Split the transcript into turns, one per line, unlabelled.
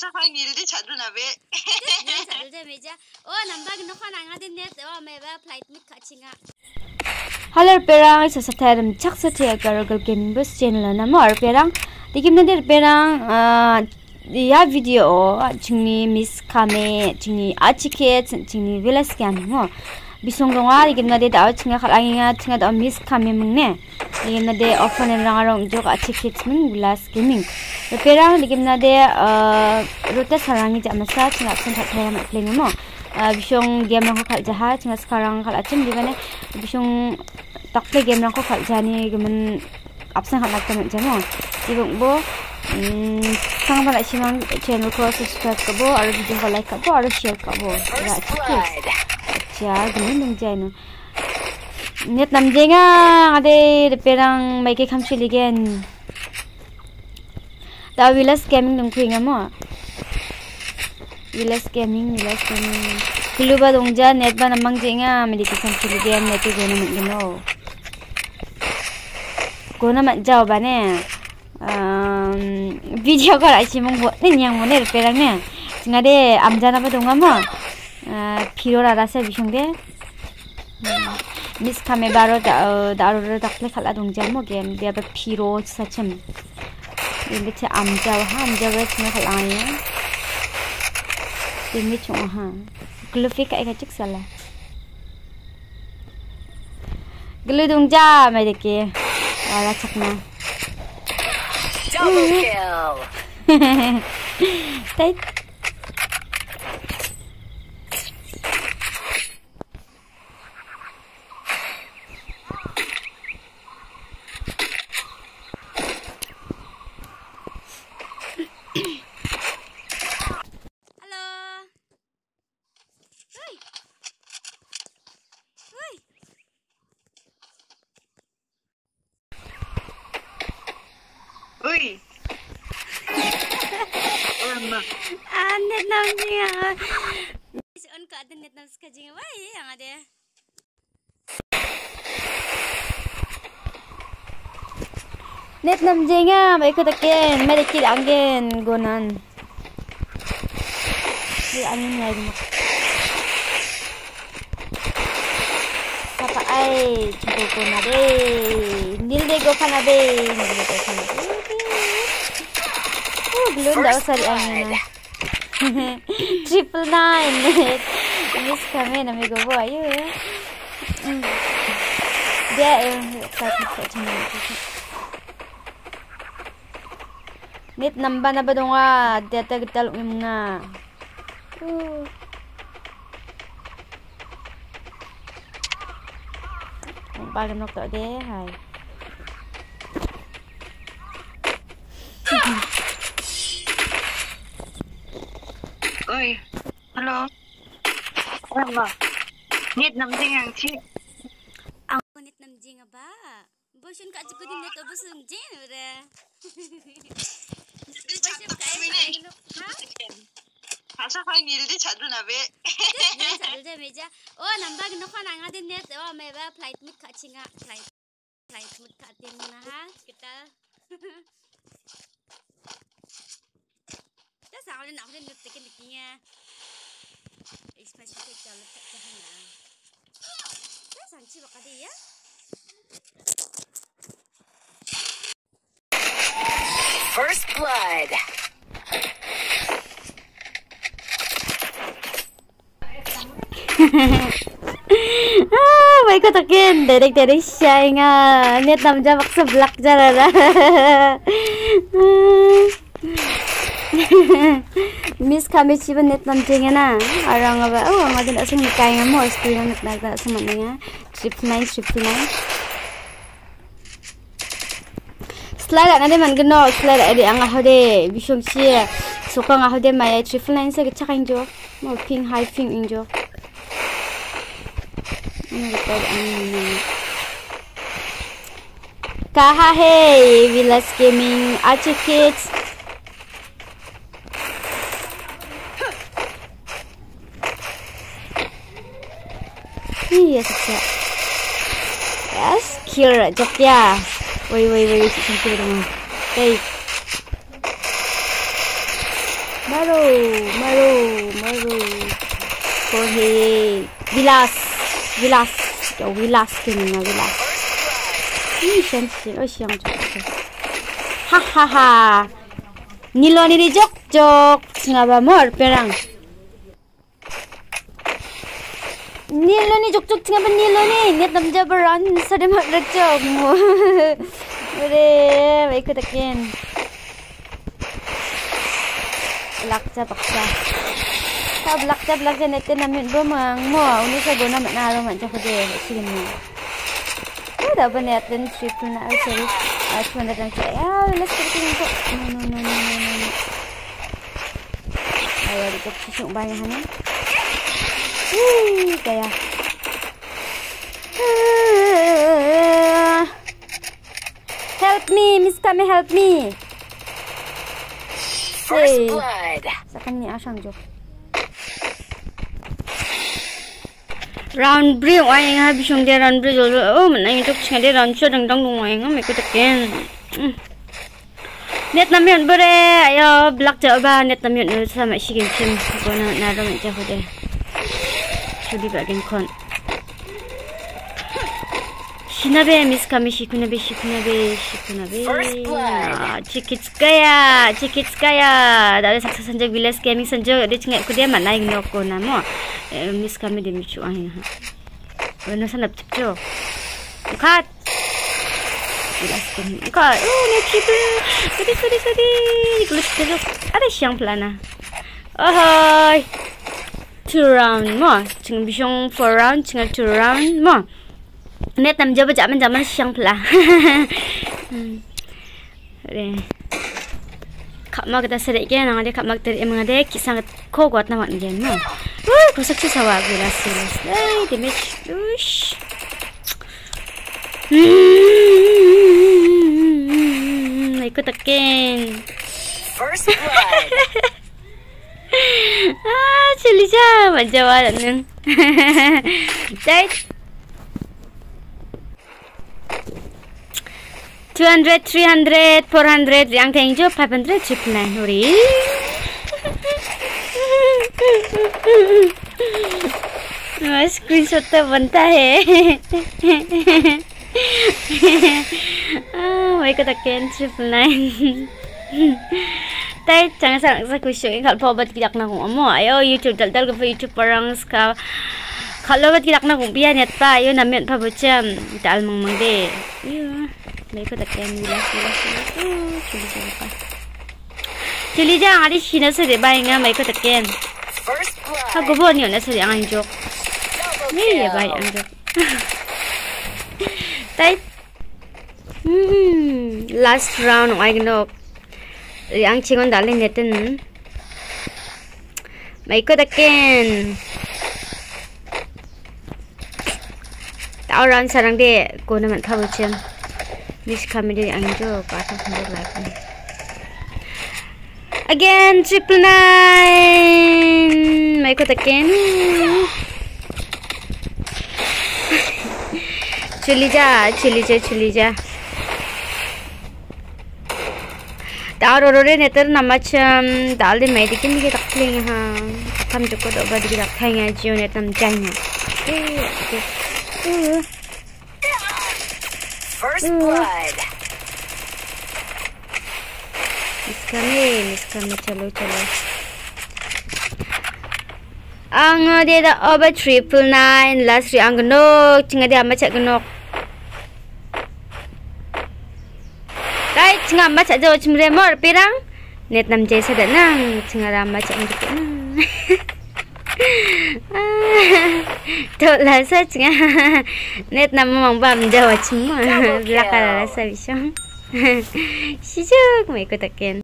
Asa kau ngildi chadu na be.
Chadu je meja. Oh nambah gino kan angadin net. Oh meba flight mit kachinga.
Halo perang sesateram cak setia Garo gaming bus channel nama perang. Dikim nanti perang ya video cini Miss Kame A'chik cini wilas kan mo. Bisong donga dikim nanti dah cina kalanginga cina dah Miss Kame mengne. Dikim nanti often orang jok A'chik meng wilas gaming. Perang dikim nanti rute sarangi jam masa cina cina saya mak playing mo. Bisong game aku kal jahat cina sekarang kal acem di mana bisong tak play game aku kal jani gemen absen kal nak temen jamo. Ibung bo sang pada simang channel ko subscribe kabo, ada video ko like kabo, ada share kabo. Ya cikgu, ciar gemen dong jano. Net namjenga ade perang mai ke kamsi ligen. Da wilas gaming dong kuinga mo. Wilas gaming. Keluar dongja net ba namang jenga medication kiligen net ko na magino. Ko na majau ba ne. Video ko ra simong bo ning mo ne perang ne. Ngade amjana ba donga mo. Phiro ra sa bisong de. Miss Kame baro da takle khala dongja mo game dia ba phiro sachem. Ini che amjau ba chna khala ya. Ini cuma Gelu fika eka cik salah. Gelu dong ja mai deke. Wala cakna.
Double kill.
Tai.
Ui.
Net namjinga.
On ka ada net nam skajinga wai yang ada.
Net namjinga mai ko taken, mai dekir angin gonan. Di angin lagi. Sapa ai cukup ko na de. Nil de go kana de. Belum dah usah diangin. 999. Miss Kame nama go boy ayo. Dia satu channel. Net namba na ba donga dia tagital umna. Bagan nok tak deh hai.
Oi, halo. Apa? Net namjenga cik.
Aku net namjenga ba. Bosun kak cukup di net bosun jen udah. Bosun kak ini ha?
Asa kau ngildi chadu na be.
Chadu je meja. Oh nambah gino kan angadin net. Oh meba flight mit kachinga flight mit katin na ha kita. Sound nak nak tekan dekinya. Expression tak jalan tak jalan. Dah sanci bakal dia.
First blood.
Baik ko takin, derek siya nga. Net namja maksa black jarara. Miss Kame ciban net namjenga na. Arang ba? Oh, ngadin asing nikay nga mo. Screen net nagda sa mananga. 999. Slide na de man gano. Slide edi ang ahode. Bisong siya. Suka nga ahode maya 999 sa gitsa kain jo. Mo ping high ping injo. Ano ba ang kaha hey wilas gaming A'chik. Iya sih. Yes, kill Jogja. Woi, sampai rumah. Hey. Garo. Kohe. Wilas. Wilas kini na wilas. Ini sensi. Oh siang juga. Hahaha. Nilo ni jok. Ngapa mor perang. Nilo ni jok ngapa nilo ni. Net nam jabaran sadem rak jok mo. Ore, baik takin. Laksa paksa. Tab laksa nete namin bomang mo. Uni sa gona manaro man jok de sige mo. Ada ba netin triple na sorry. At wala lang siya. Let's get it. No. Ayo dikit susuk banyak hana. Kaya. Help me, Miss Kame, help me.
First blood.
Sakan ni asang jo. Round break ay nga bisong de round break oh manay tok singa de round so dang dong ay nga may kutaken. Net namin bare ayo black ja ba net namin sama sigin sim ko na ro man ja ho de. Sudi ba gen kon. Shinabe Miss Kame shikunabe. Chikitskaya. Dari saksa sanjak wilas gaming sanjak de cingak ku dia manai ngoko namo. Miss Kame de michu ai ha. Ono sanap cipco. Kat. Wilas gaming. Kat. Oh, ne chipu. Sudi. Ikulus teruk. Ada siang pelana. Ahoy. 2 round mo. Cing bisong 4 round, cing 2 round mo. Net nam jaba zaman siang pula. Re. Kak mak kita sedek ke nang ada kak mak ter emang ada kisah ko kuat nama ngen no. Kosak sih sawa wilas. Damage. Ush. Ikut tekin.
First blood.
Cili ja majawa nang. Dai 200, 300, 400 yang tengjo 500 triple 9 hori. Screenshot तो बनता है. Wait ko takin triple 9. Tay jangan sa kusyong kalau pawat kidak na kung amo ayo YouTube dal ko YouTube parang ska kalau bat kidak na kung biya net pa ayo namin pa bocam dal mang de. May ko takin wilas. Chili jang adi sina sa de bay nga may ko takin. Ha gobo niyo na sa ang anjok. Ni ya bay anjok. Tay last round ay gnok. Yang cingon dalin netin. May ko takin. Tao round sarang de ko naman pa bocam. Miss Kame A'chik patah hendak like again triple 9 may ko takin chili ja taro rore neter namacham dal de mai dikin dikit takling ha tham joko do ba dikit takhai nga jio netam janya
First blood.
Miss Kame chalo. Ang dia dah over triple 9 last ri ang gnok chinga dia macak gnok. Kai chinga macak jo chimre mor pirang net nam jai sada nang chinga ram macak ndik nang. Tuh lah saja net nama mambam Jawa cuma belakang rasa bisa. Sijuk mau ikut takin.